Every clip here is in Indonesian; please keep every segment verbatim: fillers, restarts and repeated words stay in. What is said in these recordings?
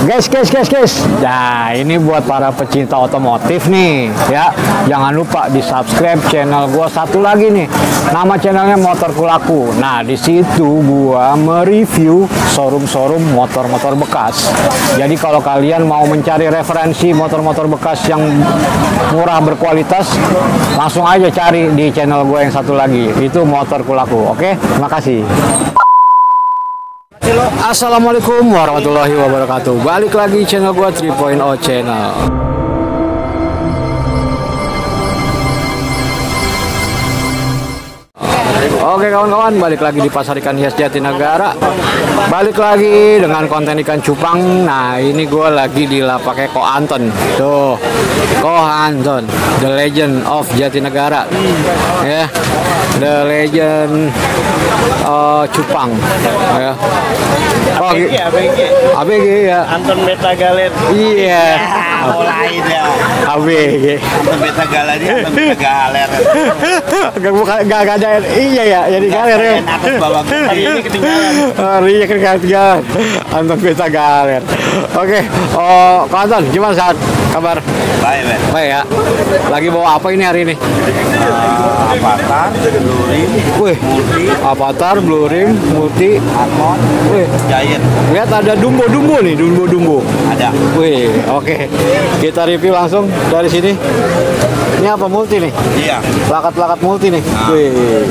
Guys, guys, guys, guys. Nah, ini buat para pecinta otomotif nih, ya. Jangan lupa di subscribe channel gua satu lagi nih. Nama channelnya Motorku Laku. Nah, di situ gua mereview showroom-showroom motor-motor bekas. Jadi kalau kalian mau mencari referensi motor-motor bekas yang murah berkualitas, langsung aja cari di channel gua yang satu lagi. Itu Motorku Laku. Oke, terima kasih. Assalamualaikum warahmatullahi wabarakatuh. Balik lagi channel gua tiga titik nol channel. Oke kawan-kawan, balik lagi di Pasar Ikan Hias Jatinegara. Balik lagi dengan konten ikan cupang. Nah, ini gue lagi di lapaknya Ko Anton. Tuh, Ko Anton, the legend of Jatinegara. Ya, yeah. The legend uh, cupang. Ya. Oh, A B G, A B G. A B G ya. Anton Beta Galer. Iya. Mulai ya. A B G. Anton Beta Galer, Anton Beta Galer. Gak bukan gak ada. Iya ya, jadi galer ya. Atas bawah ini ketinggalan. Iya ketinggalan. Anton Beta Galer. Oke, oh, Ko Anton, gimana saat kabar? Baik, baik. Baik ya. Lagi bawa apa ini hari ini? Uh, Avatar, Blue Rim, Wih, Multi, Avatar, Blue Rim, Multi, Armon, wih. Giant. Lihat ada dumbo-dumbo nih, dumbo-dumbo. Ada. Wih, oke. Kita review langsung dari sini. Ini apa, Multi nih? Iya. Plakat-plakat Multi nih. Nah. Wih.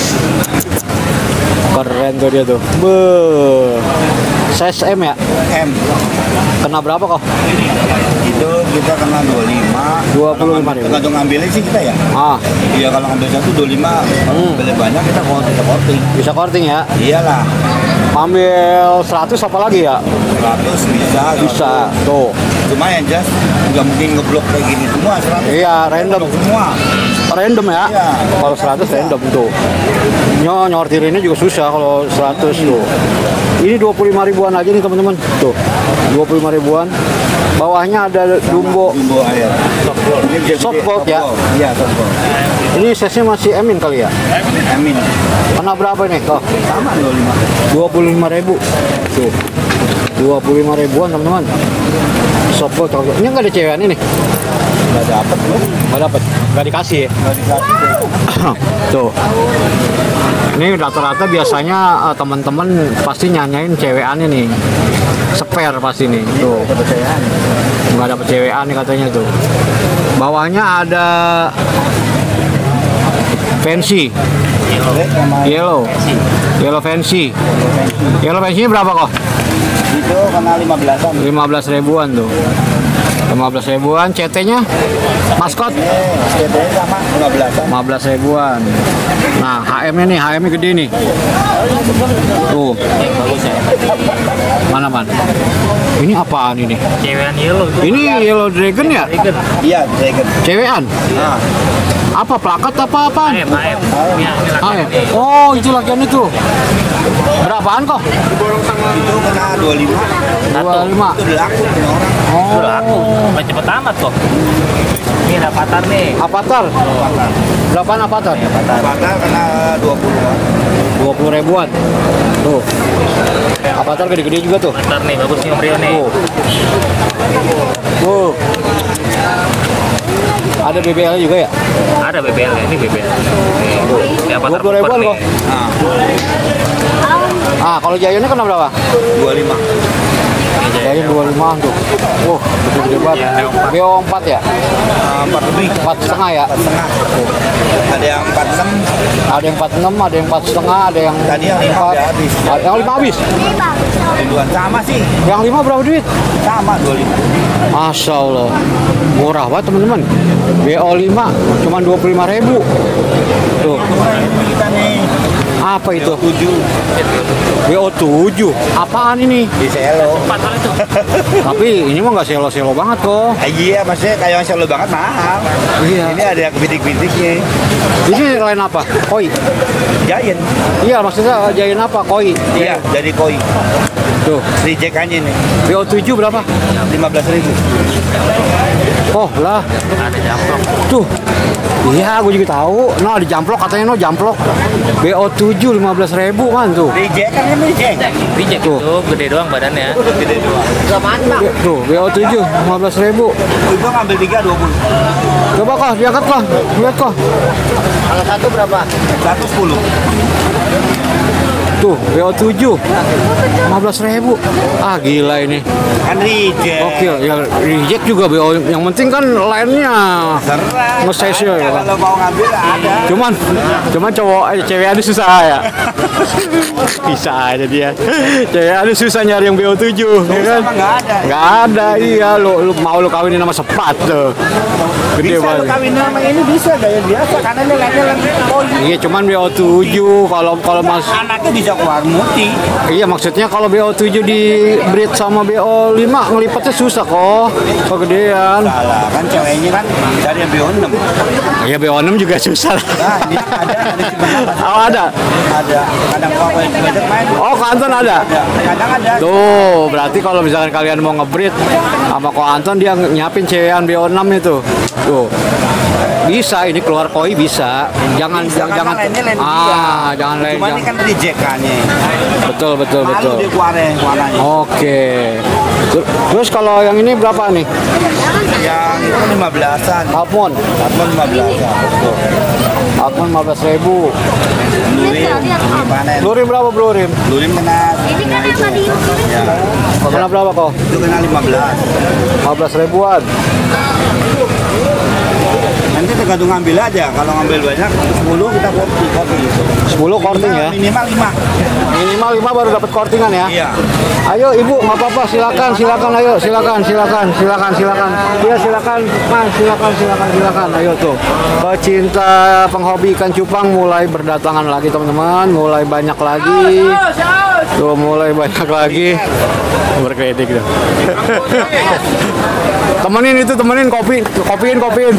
Keren tuh dia tuh. Beuh. Size M ya? M. Kena berapa kok? Itu kita kena dua puluh lima. dua puluh lima ribu. Tergantung ngambilnya sih kita ya. Ah, Iya, kalau ngambil satu dua puluh lima, kalau Hmm. ngambilnya banyak kita mau kita korting. bisa korting ya? Iyalah. Ambil seratus apa lagi ya? seratus bisa. Bisa. Tuh. Cuma yang jelas nggak mungkin ngeblok kayak gini semua seratus. Iya, random. Semua. Random ya? Iya. Kalau seratus random tuh. Nyo nyortirinnya juga susah kalau seratus tuh. Ini dua puluh lima ribuan aja nih teman-teman. Tuh. dua puluh lima ribuan. Bawahnya ada dumbo. Dumbo air. Softball. Ini gede-gede, Softball ya? Iya, softball. Ini size-nya masih Emin kali ya? Amin. Kena berapa nih kok? Sama dua puluh lima. dua puluh lima ribu. Tuh. dua puluh lima ribuan teman-teman. Softball cocok. Ini nggak ada cewekan ini? Nggak dapet loh. Nggak dapat. Nggak dikasih ya? Nggak dikasih. Tuh. Ini rata-rata biasanya uh, teman-teman pasti nyanyain cewekannya nih. Spare pasti nih. Tuh. Nggak dapet cewekan nih katanya tuh. Bawahnya ada fancy. Yellow. Yellow fancy. Yellow fancy berapa kok? Itu kena lima belasan. lima belas ribuan tuh. lima belas ribuan. C T-nya maskot C T sama lima belasan. lima belas ribuan. Nah, H M-nya nih, H M-nya gede nih. Tuh. Mana man? Ini apaan ini? Cewekan yellow. Ini Yellow Dragon ya? Iya, Dragon. Cewekan? Nah, Apa plakat apa apaan? A M, A M. Ini ini Ah, ya. laki-laki. Oh, itu lakian itu. Berapaan kok? itu kena dua puluh lima. dua puluh lima. Itu udah laku punya orang. Oh. Udah aku. Nggak cepet amat kok. Ini ada Avatar nih. Avatar. Berapaan Avatar? Avatar kena dua puluh. dua puluh ribuan. Tuh. Avatar gede-gede juga tuh. Avatar nih, bagus nih Om Rio nih. Tuh. Tuh. Ada B B L juga ya? Ada B B L ya, ini B B L. Ini Avatar dua puluh ribuan Cooper kok. nih. Nah, Ah, kalau Giant-nya kena berapa? dua puluh lima. Giant dua puluh lima tuh. Wah, gede-gede banget. B O empat ya? Nah, empat lebih. empat setengah ya? Empat setengah. Ada yang empat enam. Ada yang empat enam, ada yang empat setengah, ada yang Tadi yang lima empat. udah habis. Ada yang lima habis. Ribuan sama sih. Yang lima berapa duit? Sama dua puluh lima. Masya Allah, murah banget teman-teman. B O lima cuma dua puluh lima ribu. Tuh, Kita nih apa itu? tujuh B O tujuh. Apaan ini? di Selo. Empat kali tuh. Tapi ini mah nggak selo-selo banget kok. Ah, iya, maksudnya kayak yang Selo banget mahal. Iya. Ini ada yang kebidik-bidiknya. Ini lain apa? Koi. Giant. Iya, maksudnya jain apa? Koi. Iya, dari koi. Tuh, Reject aja nih. B O tujuh berapa? lima belas ribu. Oh lah, Ada jamplok. tuh. Iya, gue juga tahu. No, di jamplok katanya no jamplok. B O tujuh lima belas ribu kan tuh. Reject kan ini reject. Reject Tuh. itu gede doang badannya. Gede doang. Gak mantap. Tuh, B O tujuh lima belas ribu. Itu ngambil tiga dua puluh. Coba kok, diangkat kok. Lihat kok. Kalau satu berapa? Satu sepuluh. Tuh, B O tujuh lima belas ribu. Ah, gila ini. Kan reject. Oke, ya reject juga B O. Yang penting kan lainnya. Serah. Nge-size-nya ya, Pak. Kalau mau ngambil ada. Cuman, cuman cowok, eh, cewek ada susah ya. Bisa aja dia. Cewek ada susah nyari yang B O tujuh, ya kan? Sama nggak ada. Nggak ada, iya. Lu, lu mau lu kawinin sama sepatu. Gede Bisa lu banget. kawin sama ini bisa gaya biasa karena dia lainnya lagi poli. Iya, cuman B O tujuh kalau kalau mas Anaknya bisa keluar muti. iya maksudnya kalau B O tujuh di breed sama B O lima ngelipatnya susah kok. Kegedean. Salah kan ceweknya kan dari yang B O enam. Iya B O enam juga susah. Nah, ini ada ada sebenarnya. Oh, ada. Ada. Kadang kalau banyak main. Oh, Ko Anton ada. Ada. Kadang ada. Tuh, berarti kalau misalkan kalian mau ngebreed sama Ko Anton dia nyiapin cewekan B O enam itu. Tuh. Bisa ini keluar koi bisa. Jangan Bisa, jangan karena jangan lainnya lain ah, dia. jangan lain Cuma ini jangan. kan rejekannya. Betul betul Malu betul. dia keluarnya warnanya. Oke. Ter- Terus kalau yang ini berapa nih? Yang itu lima belasan. Almond. Atau lima belasan. Tuh. Almond lima belas ribu. Lurim. Ini panen. Lurim berapa Lurim? Lurim kena. Ini kan yang tadi Ya. Kena berapa kok? Itu kena lima belas. lima belas ribuan. Nanti tergantung ngambil aja. Kalau ngambil banyak sepuluh kita kopi kopi. sepuluh korting ya. Minimal lima. Minimal lima baru dapat kortingan ya. Iya. Ayo ibu nggak apa-apa silakan silakan ayo silakan silakan silakan silakan iya silakan mas silakan silakan silakan ayo tuh pecinta penghobi ikan cupang mulai berdatangan lagi teman-teman mulai banyak lagi tuh mulai banyak lagi berkredit gitu. Temenin itu temenin kopi kopiin kopiin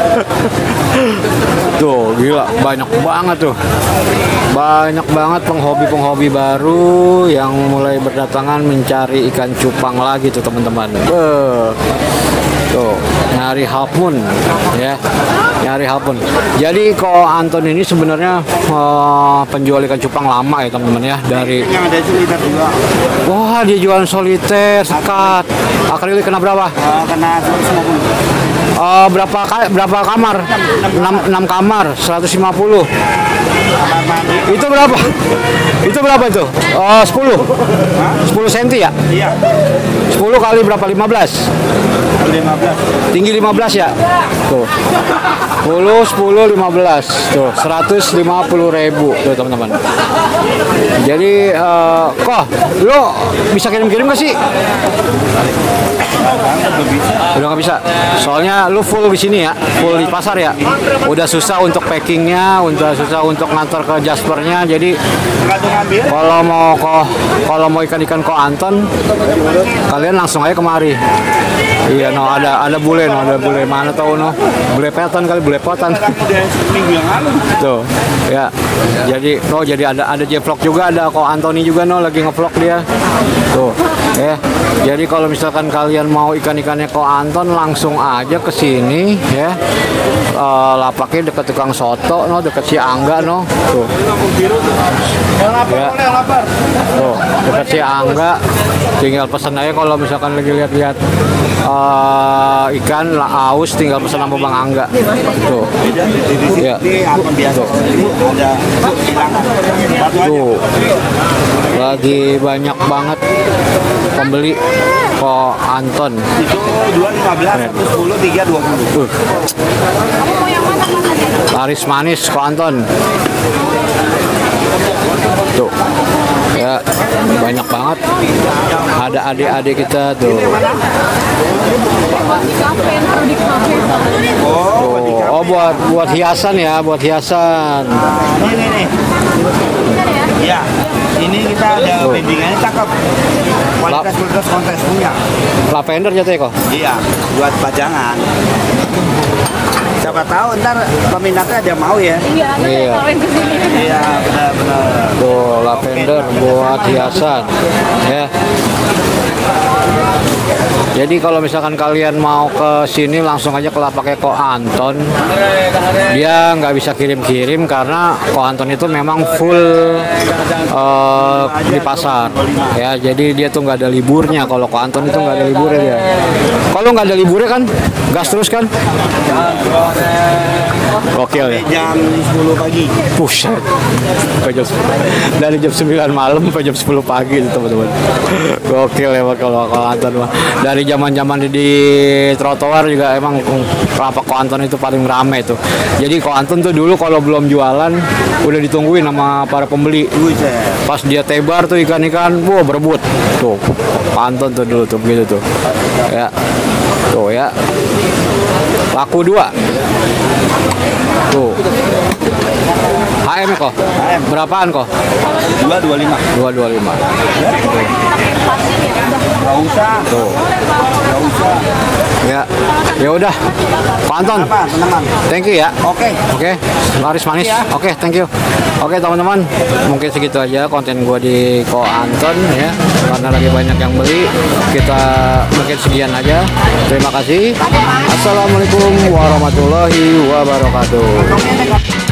tuh gila banyak banget tuh banyak banget penghobi-penghobi baru yang mulai berdatangan mencari ikan cupang lagi tuh teman-teman. Beuh. Tuh, nyari half moon ya. Nyari half moon. Jadi Ko Anton ini sebenarnya eh, penjual ikan cupang lama ya teman-teman ya dari Yang ada soliter juga. wah dia jualan soliter, sekat. Akrilik kena berapa? Uh, kena seratus lima puluh. Eh, berapa ka- berapa kamar? enam, enam kamar, seratus lima puluh. Kamar mandi. Itu berapa? Itu berapa itu? Oh, sepuluh. sepuluh senti ya? Iya. sepuluh kali berapa? lima belas. lima belas. Tinggi lima belas ya? Tuh. sepuluh, sepuluh, lima belas. Tuh, seratus lima puluh ribu tuh teman-teman. Jadi eh, kok lo bisa kirim-kirim gak sih? Udah nggak bisa. Soalnya lu full di sini ya, full di pasar ya. Udah susah untuk packingnya, udah susah untuk ngantor ke Jaspernya. Jadi Tergantung ngambil. kalau mau kok kalau mau ikan-ikan Ko Anton, kalian langsung aja kemari. Iya, no ada ada bule, no ada bule mana tahu no bule petan kali bule potan. Udah seminggu yang lalu. Tuh, ya. Jadi, no jadi ada ada J-Vlog juga, ada Ko Antoni juga no lagi nge-vlog dia. Tuh, ya. Jadi kalau misalkan kalian mau ikan-ikannya Ko Anton langsung aja ke sini ya. Eh, lapaknya dekat tukang soto no, dekat si Angga no. Tuh. Yang lapar Ya. boleh yang lapar. Tuh, dekat si Angga tinggal pesan aja kalau misalkan lagi lihat-lihat eh, ikan lah aus tinggal pesan sama Bang Angga. Tuh. Ya. Ini apa biasa? Ini ada hilangan. Satu aja. Tuh. Lagi banyak banget pembeli Ko Anton. Itu dua lima belas, satu sepuluh, tiga dua puluh. Tuh. Laris manis Ko Anton. Tuh. Ya, banyak banget. Ada adik-adik kita tuh. Oh, Tuh. Oh, buat buat hiasan ya, buat hiasan. nah, ini nih. Iya. Ini kita ada Tuh. bimbingannya cakep. Kualitas kualitas kontes punya. Lavender jatuh kok. Iya, buat pajangan. Siapa tahu ntar peminatnya ada yang mau ya. Iya, ada Iya. yang kawin ke sini. Iya, benar-benar. Tuh, lavender buat hiasan. Ya. Jadi kalau misalkan kalian mau ke sini langsung aja ke lapaknya Ko Anton. Dia nggak bisa kirim-kirim karena Ko Anton itu memang full uh, di pasar. Ya, jadi dia tuh nggak ada liburnya. Kalau Ko Anton itu nggak ada liburnya dia. Kalau nggak ada liburnya kan gas terus kan? Gokil ya. Jam sepuluh pagi. Buset. Dari jam sembilan malam sampai jam sepuluh pagi itu teman-teman. Gokil ya kalau Ko Anton mah. Dari zaman-zaman di, di trotoar juga emang lapak Ko Anton itu paling rame tuh. Jadi Ko Anton tuh dulu kalau belum jualan udah ditungguin sama para pembeli. Pas dia tebar tuh ikan-ikan, wah berebut. Tuh, Ko Anton tuh dulu tuh begitu tuh. Ya. Tuh ya. Laku dua. Tuh. H M kok? Berapaan kok? dua dua lima. dua dua lima. Enggak usah. Tuh. Enggak usah. Ya. Ya udah. Pak Anton. Apa, teman-teman? Thank you ya. Oke. Oke. Laris manis. Ya. Oke, thank you. Oke, teman-teman. Mungkin segitu aja konten gua di Ko Anton ya. Karena lagi banyak yang beli, kita mungkin sekian aja. Terima kasih. Assalamualaikum warahmatullahi wabarakatuh.